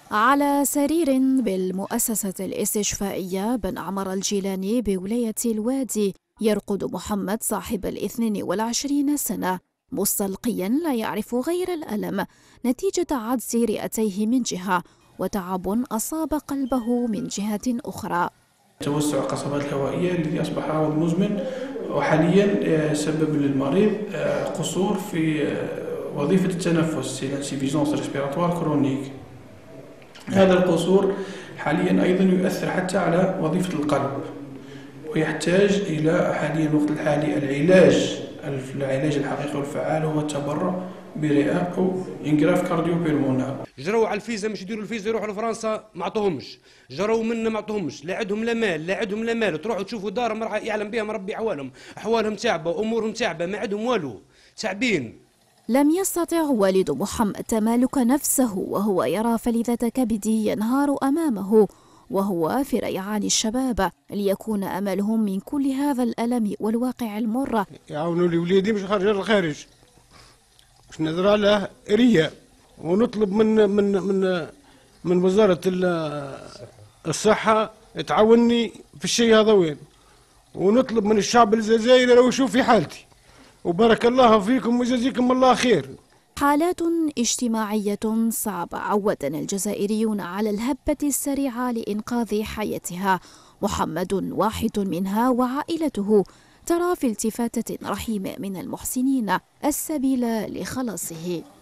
على سرير بالمؤسسة الاستشفائية بن عمر الجيلاني بولاية الوادي يرقد محمد صاحب 22 سنة مستلقيا لا يعرف غير الألم نتيجة عجز رئتيه من جهة وتعب أصاب قلبه من جهة أخرى. توسع القصبات الهوائية الذي أصبح عرض مزمن، وحاليا سبب للمريض قصور في وظيفة التنفس insuffisance respiratoire chronique. هذا القصور حاليا أيضا يؤثر حتى على وظيفة القلب، ويحتاج إلى حاليا الوقت الحالي العلاج الحقيقي والفعال هو التبرع برئة أو انقراف كارديو بيلمونار. جروا على الفيزا مش يديروا الفيزا يروحوا لفرنسا ما عطوهمش، جروا منا ما عطوهمش، لا عندهم لا مال لا عندهم لا مال، تروحوا تشوفوا دار يعلم بها مربي احوالهم تعبه، امورهم تعبه، ما عندهم والو، تعبين. لم يستطع والد محمد تمالك نفسه وهو يرى فلذة كبدي ينهار أمامه وهو في ريعان الشباب ليكون أملهم من كل هذا الألم والواقع المر. يعاونوا لي وليدي مش خارج للخارج، مش نزرع له ريا، ونطلب من وزارة الصحة تعاوني في الشيء هذا وين، ونطلب من الشعب الجزائري لو يشوف في حالتي، وبارك الله فيكم ويجزيكم الله خير. حالات اجتماعية صعبة عودنا الجزائريون على الهبة السريعة لإنقاذ حياتها. محمد واحد منها، وعائلته ترى في التفاتة رحيم من المحسنين السبيل لخلاصه.